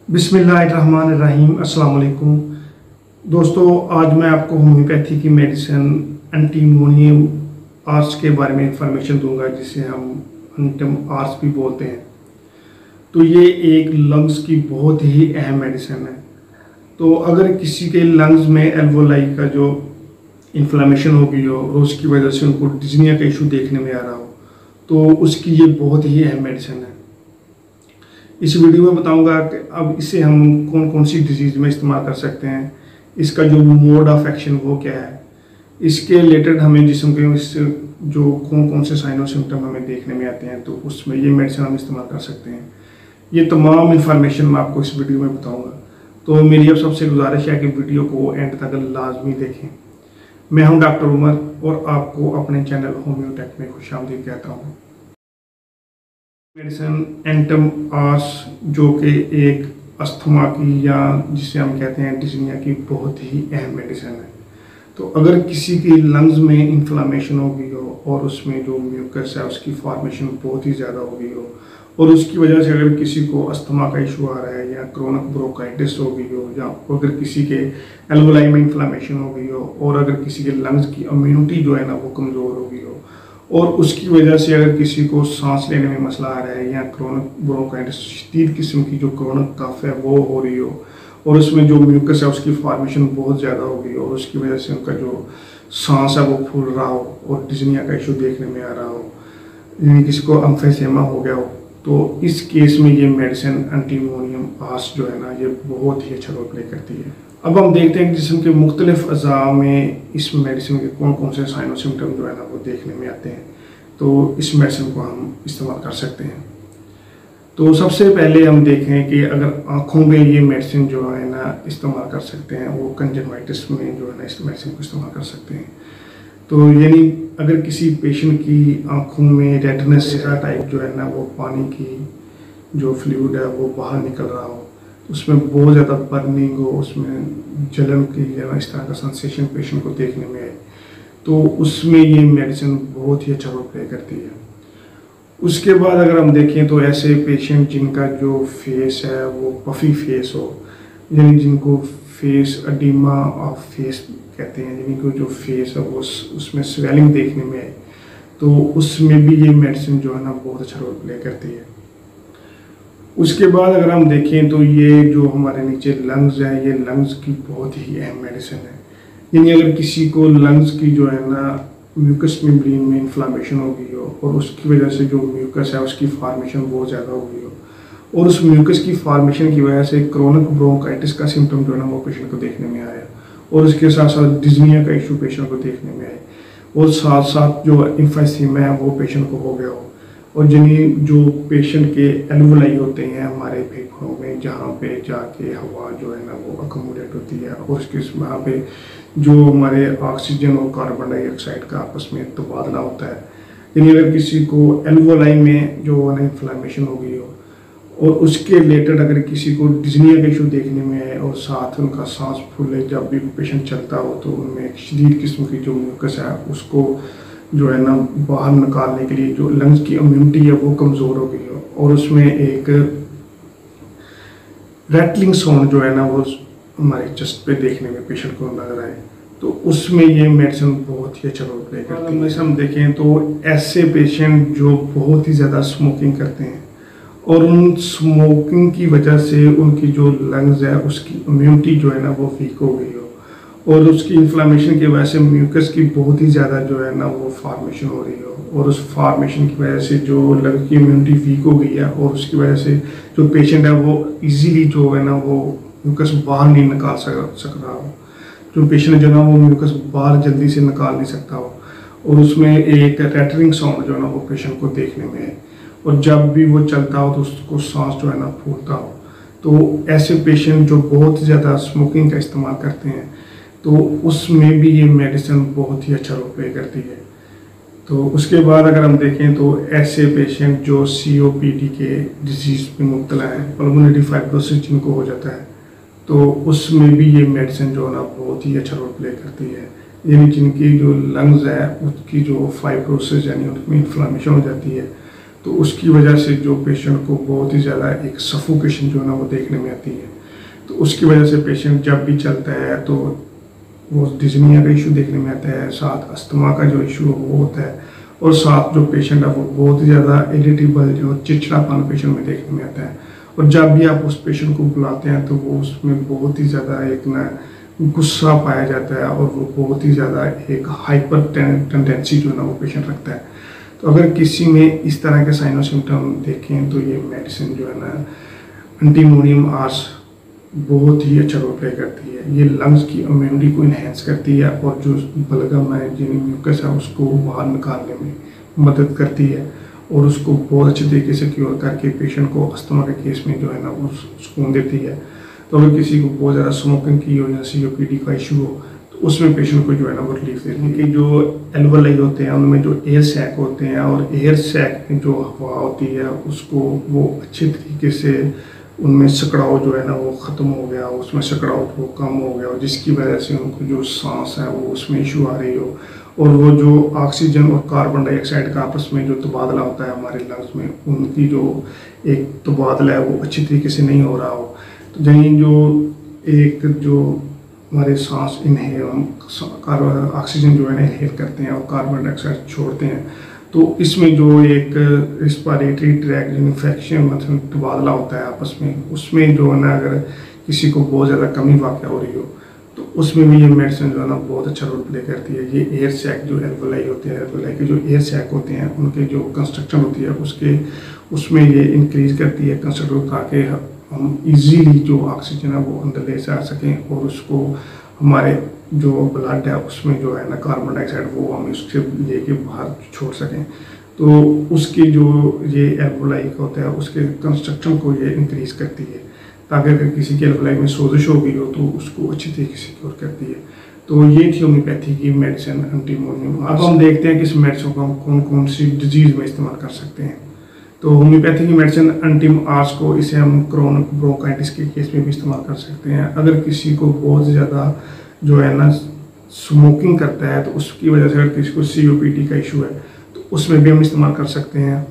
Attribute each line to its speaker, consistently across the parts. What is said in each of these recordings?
Speaker 1: बिस्मिल्लाहिर्रहमानिर्रहीम। अस्सलाम वालेकुम दोस्तों, आज मैं आपको होम्योपैथी की मेडिसिन एंटीमोनियम आर्स के बारे में इंफॉर्मेशन दूंगा, जिसे हम एंटम आर्स भी बोलते हैं। तो ये एक लंग्स की बहुत ही अहम मेडिसिन है। तो अगर किसी के लंग्स में एल्वोलाई का जो इन्फ्लामेशन हो गई हो और उसकी वजह से उनको डिज़निया का इशू देखने में आ रहा हो, तो उसकी ये बहुत ही अहम मेडिसिन है। इस वीडियो में बताऊंगा कि अब इसे हम कौन कौन सी डिजीज़ में इस्तेमाल कर सकते हैं, इसका जो मोड ऑफ एक्शन वो क्या है, इसके रिलेटेड हमें जिस्म के जो कौन कौन से साइन और सिम्टम हमें देखने में आते हैं, तो उसमें ये मेडिसिन हम इस्तेमाल कर सकते हैं। ये तमाम इन्फॉर्मेशन मैं आपको इस वीडियो में बताऊँगा। तो मेरी अब सबसे गुजारिश है कि वीडियो को एंड तक लाजमी देखें। मैं हूँ डॉक्टर उमर और आपको अपने चैनल होम्योटेक में खुशामदीद कहता हूँ। मेडिसिन एंटम आर्स जो कि एक अस्थमा की या जिसे हम कहते हैं डिज़निया की बहुत ही अहम मेडिसिन है। तो अगर किसी की लंग्स में इन्फ्लामेशन हो गई हो और उसमें जो म्यूकस है उसकी फॉर्मेशन बहुत ही ज़्यादा हो गई हो और उसकी वजह से अगर किसी को अस्थमा का इशू आ रहा है या क्रोनिक ब्रोंकाइटिस हो गई हो या अगर किसी के एल्वोलाई में इन्फ्लामेशन हो गई हो और अगर किसी के लंग्स की इम्यूनिटी जो है ना वो कमज़ोर हो गई हो और उसकी वजह से अगर किसी को सांस लेने में मसला आ रहा है या क्रोनिक ब्रोंकाइटिस शदीद किस्म की जो क्रोनिक कफ है वो हो रही हो और उसमें जो म्यूकस है उसकी फॉर्मेशन बहुत ज़्यादा हो गई और उसकी वजह से उनका जो सांस है वो फूल रहा हो और डिज़निया का इशू देखने में आ रहा हो, यानी किसी को एम्फीसेमा हो गया हो, तो इस केस में ये मेडिसिन एंटीमोनियम आर्स जो है ना ये बहुत ही अच्छा रोल प्ले करती है। अब हम देखते हैं कि जिस्म के मुख्तलिफ अज़ा में इस मेडिसिन के कौन कौन से साइन और सिम्टम जो है ना वो देखने में आते हैं, तो इस मेडिसिन को हम इस्तेमाल कर सकते हैं। तो सबसे पहले हम देखें कि अगर आँखों में ये मेडिसिन जो है ना इस्तेमाल कर सकते हैं, वो कंजक्टिविटिस में जो है ना इस मेडिसिन को इस्तेमाल कर सकते हैं। तो यानी अगर किसी पेशेंट की आँखों में रेडनेस टाइप जो है ना वो पानी की जो फ्लूइड है वो बाहर निकल रहा हो, उसमें बहुत ज़्यादा बर्निंग हो, उसमें जलन की या इस तरह का सेंसेशन पेशेंट को देखने में आए, तो उसमें ये मेडिसिन बहुत ही अच्छा रोल प्ले करती है। उसके बाद अगर हम देखें तो ऐसे पेशेंट जिनका जो फेस है वो पफी फेस हो, यानी जिनको फेस एडिमा ऑफ फेस कहते हैं, यानी कि जो फेस है वो उसमें स्वेलिंग देखने में आए, तो उसमें भी ये मेडिसिन जो है ना बहुत अच्छा रोल प्ले करती है। उसके बाद अगर हम देखें तो ये जो हमारे नीचे लंग्स है, ये लंग्स की बहुत ही अहम मेडिसिन है। यानी अगर किसी को लंग्स की जो है ना म्यूकस मेम्ब्रेन में इन्फ्लामेशन हो गई हो और उसकी वजह से जो म्यूकस है उसकी फॉर्मेशन बहुत ज़्यादा हो गई हो और उस म्यूकस की फॉर्मेशन की वजह से क्रोनिक ब्रोंकाइटिस का सिम्टम जो है ना वो पेशेंट को देखने में आया और उसके साथ साथ डिज़निया का इशू पेशेंट को देखने में आए और साथ साथ जो एम्फीसेमा है वो पेशेंट को हो गया हो और जिन्हें जो पेशेंट के एल्वोलाई होते हैं हमारे फेफड़ों में, जहाँ पे जाके हवा जो है ना वो अकोमोडेट होती है और उसके वहाँ पे जो हमारे ऑक्सीजन और कार्बन डाइऑक्साइड का आपस में तबादला होता है, यानी अगर किसी को एल्वोलाई में जो है ना इन्फ्लामेशन हो गई हो और उसके रिलेटेड अगर किसी को डिज़निया का इशू देखने में आए और साथ उनका सांस फूले, जब भी पेशेंट चलता हो तो उनमें एक शदीद किस्म की जो म्यूकस है उसको जो है ना बाहर निकालने के लिए जो लंग्स की इम्यूनिटी है वो कमज़ोर हो गई हो और उसमें एक रैटलिंग साउंड जो है ना वो हमारे चेस्ट पे देखने में पेशेंट को नजर आए, तो उसमें ये मेडिसिन बहुत ही अच्छा रोल प्ले करती है। हम देखें तो ऐसे पेशेंट जो बहुत ही ज़्यादा स्मोकिंग करते हैं और उन स्मोकिंग की वजह से उनकी जो लंग्स है उसकी इम्यूनिटी जो है ना वो वीक हो गई हो और उसकी इन्फ्लामेशन की वजह से म्यूकस की बहुत ही ज़्यादा जो है ना वो फॉर्मेशन हो रही हो और उस फॉर्मेशन की वजह से जो लंग की इम्यूनिटी वीक हो गई है और उसकी वजह से जो पेशेंट है वो इजीली जो है ना वो म्यूकस बाहर नहीं निकाल सक रहा हो, जो पेशेंट जो है ना वो म्यूकस बाहर जल्दी से निकाल नहीं सकता हो और उसमें एक रैटलिंग साउंड जो है ना वो पेशेंट को देखने में है और जब भी वो चलता हो तो उसको सांस जो है ना फूलता हो। तो ऐसे पेशेंट जो बहुत ज़्यादा स्मोकिंग का इस्तेमाल करते हैं तो उसमें भी ये मेडिसिन बहुत ही अच्छा रोल प्ले करती है। तो उसके बाद अगर हम देखें तो ऐसे पेशेंट जो COPD के डिजीज़ में मुब्तला हैं, पल्मोनरी फाइब्रोसिस जिनको हो जाता है, तो उसमें भी ये मेडिसिन जो है ना बहुत ही अच्छा रोल प्ले करती है। यानी जिनकी जो लंग्स है उसकी जो फाइब्रोसिस यानी उनमें इन्फ्लामेशन हो जाती है, तो उसकी वजह से जो पेशेंट को बहुत ही ज़्यादा एक सफोकेशन जो है ना वो देखने में आती है। तो उसकी वजह से पेशेंट जब भी चलता है तो वो डिज़निया का इशू देखने में आता है, साथ अस्थमा का जो इशू वो होता है, और साथ जो पेशेंट है वो बहुत ही ज़्यादा इरिटेबल जो चिड़चिड़ापन पेशेंट में देखने में आता है। और जब भी आप उस पेशेंट को बुलाते हैं तो वो उसमें बहुत ही ज़्यादा एक ना गुस्सा पाया जाता है, और वो बहुत ही ज़्यादा एक हाइपर टेंडेंसी जो है ना वो पेशेंट रखता है। तो अगर किसी में इस तरह के साइन और सिम्टम देखें तो ये मेडिसिन जो है ना एंटीमोनियम आर्स बहुत ही अच्छा रोल प्ले करती है। ये लंग्स की इम्यूनिटी को इन्हेंस करती है, और जो बलगम है जिन्हें म्यूकस है उसको बाहर निकालने में मदद करती है, और उसको बहुत अच्छे तरीके से क्योर करके पेशेंट को अस्थमा के केस में जो है ना वो सुकून देती है। तो अगर किसी को बहुत ज़्यादा स्मोकिंग की हो या COPD का इशू हो तो उसमें पेशेंट को जो है ना वो रिलीफ देती है। उनके जो एल्वोलाई होते हैं उनमें जो एयर सैक होते हैं, और एयर सैक में जो हवा होती है उसको वो अच्छे तरीके से उनमें सकड़ाव जो है ना वो ख़त्म हो गया, उसमें सकड़ाव वो कम हो गया, और जिसकी वजह से उनको जो सांस है वो उसमें इशू आ रही हो, और वो जो ऑक्सीजन और कार्बन डाइऑक्साइड का आपस में जो तबादला होता है हमारे लंग्स में, उनकी जो एक तबादला है वो अच्छी तरीके से नहीं हो रहा हो। तो यानी जो एक जो हमारे सांस इनहेल ऑक्सीजन जो है ना इनहेल करते हैं और कार्बन डाइऑक्साइड छोड़ते हैं, तो इसमें जो एक रिस्पायरेटरी ट्रैक इन्फेक्शन मतलब तबादला होता है आपस में, उसमें जो है ना अगर किसी को बहुत ज़्यादा कमी वाक़ हो रही हो तो उसमें भी ये मेडिसिन जो है ना बहुत अच्छा रोल प्ले करती है। ये एयर सैक जो एल्वोलाई होते हैं, एल्वोलाई के जो एयर सैक होते हैं उनके जो कंस्ट्रक्शन होती है उसमें ये इंक्रीज़ करती है कंस्ट्रक्शन, ताकि हम इजीली जो ऑक्सीजन है वो अंदर ले जा सकें, और उसको हमारे जो ब्लड है उसमें जो है ना कार्बन डाइऑक्साइड वो हम उससे लेके बाहर छोड़ सकें। तो उसकी जो ये एल्वोलाई होता है उसके कंस्ट्रक्शन को ये इंक्रीज़ करती है, ताकि अगर किसी के एल्वोलाई में सोजिश हो गई हो तो उसको अच्छी तरीके से क्योर करती है। तो ये थी होम्योपैथी की मेडिसिन एंटीमोनियम। अब हम देखते हैं कि इस मेडिसिन को हम कौन कौन सी डिजीज़ में इस्तेमाल कर सकते हैं। तो होम्योपैथी की मेडिसिन एंटीम आर्स को इसे हम क्रोनिक ब्रोंकाइटिस के केस में भी इस्तेमाल कर सकते हैं। अगर किसी को बहुत ज़्यादा जो है ना स्मोकिंग करता है तो उसकी वजह से अगर किसी को COPD का इशू है तो उसमें भी हम इस्तेमाल कर सकते हैं।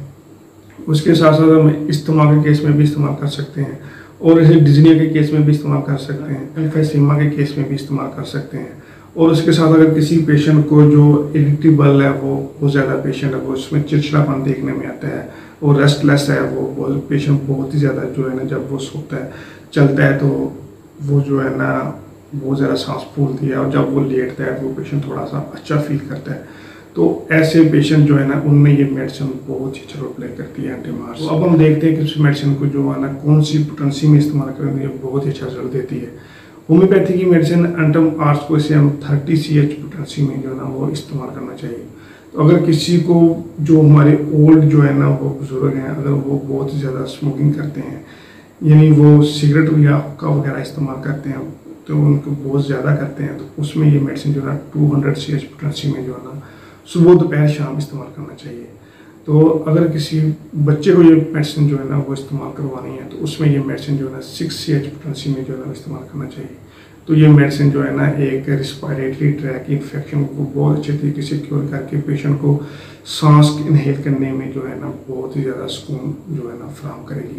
Speaker 1: उसके साथ साथ हम अस्थमा के केस में भी इस्तेमाल कर सकते हैं, और इसे डिज़निया के केस में भी इस्तेमाल कर सकते हैं, एम्फीसीमा के केस में भी इस्तेमाल कर सकते हैं। और उसके साथ अगर किसी पेशेंट को जो इरिटेबल है वो बहुत ज़्यादा पेशेंट है, वो उसमें चिड़चिड़ापन देखने में आता है और रेस्टलेस है, वो पेशेंट बहुत ही ज़्यादा जो है ना जब वो सोता है चलता है तो वो जो है ना बहुत ज़्यादा सांस फूलती है, और जब वो लेटता है तो वो पेशेंट थोड़ा सा अच्छा फील करता है। तो ऐसे पेशेंट जो है ना उनमें ये मेडिसिन बहुत ही अच्छा रोल प्ले करती है एंटीम आर्स। तो अब हम देखते हैं कि उस मेडिसिन को जो है ना कौन सी पोटेंसी में इस्तेमाल करेंगे, बहुत ही अच्छा रिजल्ट देती है। होम्योपैथी की मेडिसिन एंटीम आर्स को इसे हम 30 CH पोटेंसी में जो है ना वो इस्तेमाल करना चाहिए। तो अगर किसी को जो हमारे ओल्ड जो है ना वो बुजुर्ग हैं, अगर वो बहुत ज़्यादा स्मोकिंग करते हैं, यानी वो सिगरेट या हुक्का वगैरह इस्तेमाल करते हैं, तो उनको बहुत ज़्यादा करते हैं, तो उसमें ये मेडिसिन जो है ना 200 CH पोटेंसी में जो है ना सुबह दोपहर शाम इस्तेमाल करना चाहिए। तो अगर किसी बच्चे को ये मेडिसिन जो है ना वो इस्तेमाल करवानी है तो उसमें ये मेडिसिन जो है ना 6 CH पोटेंसी में जो है ना इस्तेमाल करना चाहिए। तो ये मेडिसिन जो है ना एक रिस्पायरेटरी ट्रैक इन्फेक्शन को बहुत अच्छे तरीके से क्योर करके पेशेंट को सांस इनहेल करने में जो है ना बहुत ही ज़्यादा सुकून जो है ना फराहम करेगी।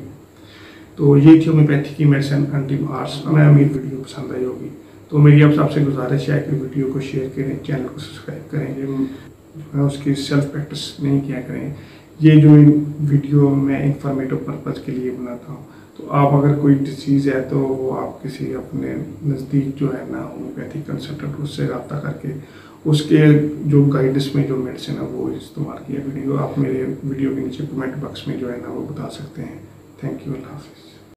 Speaker 1: तो ये थी होम्योपैथी की मेडिसिन एंटीम आर्स। मैं उम्मीद वीडियो पसंद आई होगी। तो मेरी आप सबसे गुजारिश है कि वीडियो को शेयर करें, चैनल को सब्सक्राइब करें, जो है उसकी सेल्फ प्रैक्टिस नहीं किया करें। ये जो वीडियो मैं इंफॉर्मेटिव पर्पज़ के लिए बनाता हूँ, तो आप अगर कोई डिसीज़ है तो वो आप किसी अपने नज़दीक जो है ना होम्योपैथी कंसल्टेंट उससे रब्ता करके उसके जो गाइडेंस में जो मेडिसिन है वो इस्तेमाल किया। वीडियो आप मेरे वीडियो के नीचे कमेंट बॉक्स में जो है ना वो बता सकते हैं। थैंक यू, अल्लाह हाफिज़।